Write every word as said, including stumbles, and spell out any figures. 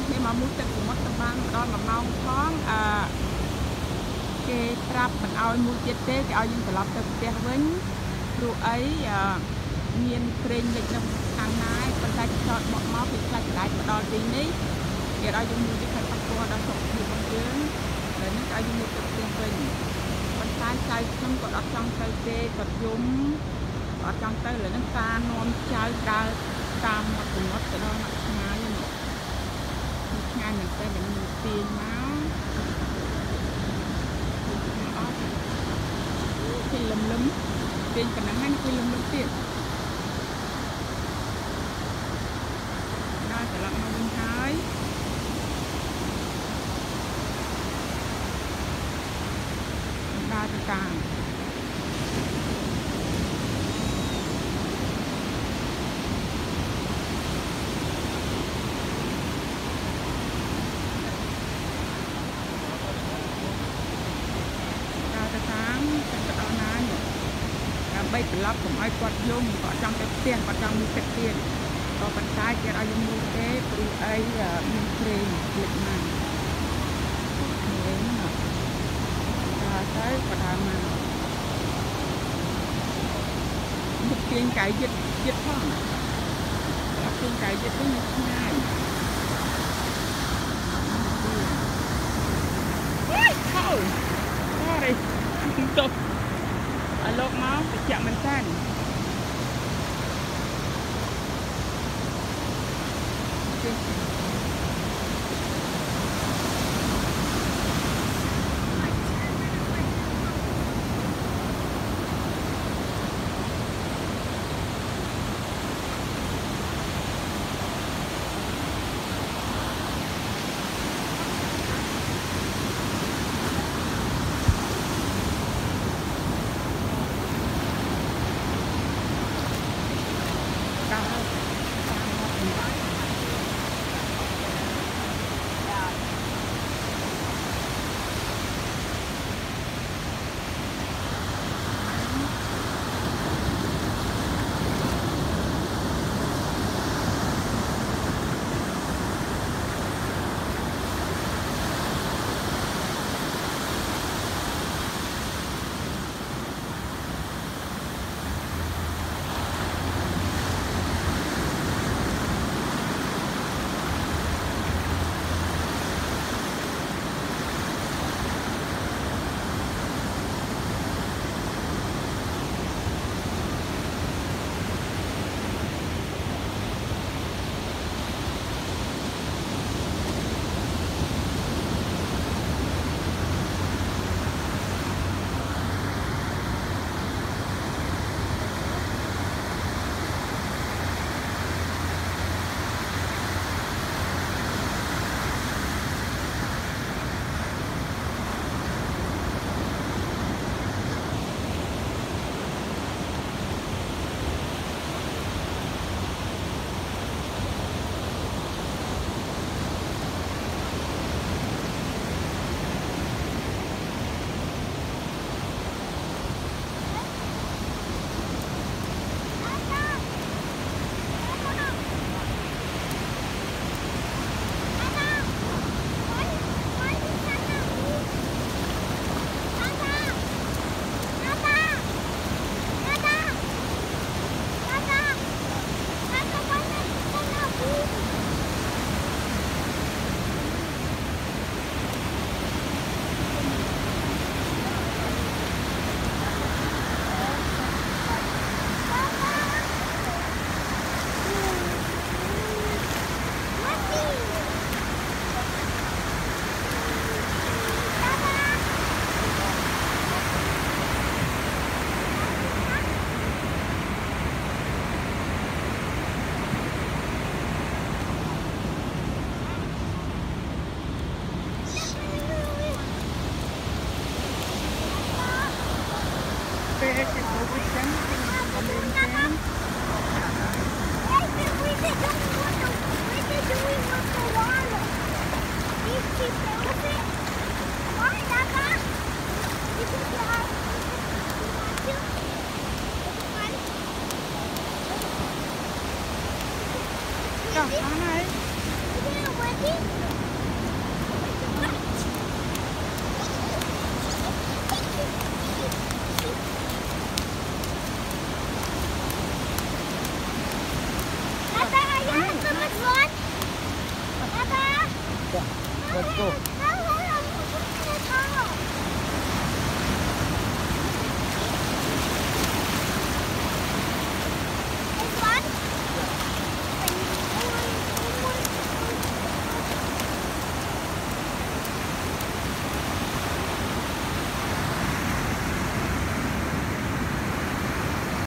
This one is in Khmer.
នេះមកមុខទឹកសមុទ្រទៅបានដល់មួយម៉ោងផងអឺគេប្រាប់មិនឲ្យមួយទៀតទេគេឲ្យយើងត្រឡប់ទៅផ្ទះវិញព្រោះអីមានព្រេងលិចនៅខាងណាយប៉ុន្តែគេចោតបកមកគេខ្លាចកណ្ដាច់មកដល់ទីនេះគេឲ្យយើងមួយទៀតខាងប៉ះពាល់ដល់សុខភាពរបស់យើងហើយនេះឲ្យយើងមួយទៅផ្ទះវិញប៉ុន្តែចៅខ្ញុំក៏អត់ចង់ទៅទេគាត់យំអត់ចង់ទៅលើនឹងការនាំចៅដើរតាមមាត់សមុទ្រទៅដល់មកឆ្ងាយហ្នឹងឆ្ងាយមែនតើវាមានទាញមកអត់ពីលំលំទាញប៉ុណ្ណឹងហើយគឺលំលំទៀតដល់ត្រឡប់មកវិញហើយដើរទៅតាមបីត្រឡប់កុំឲ្យគាត់យំគាត់ចង់ទៅផ្ទះគាត់ចង់មានទឹកទៀតក៏ប៉ុន្តែគេឲ្យយើងមួយទេព្រោះអីមានព្រេងលិចមកព្រេងណាដល់ទៅគាត់ដើរមកមុខទាញកាយយឹតយឹតផងអត់ទាញកាយយឹតទេនៅឆ្ងាយអូយខោអរេទៅឲ្យលោកមកតិចមែនតើ Go, on Ready?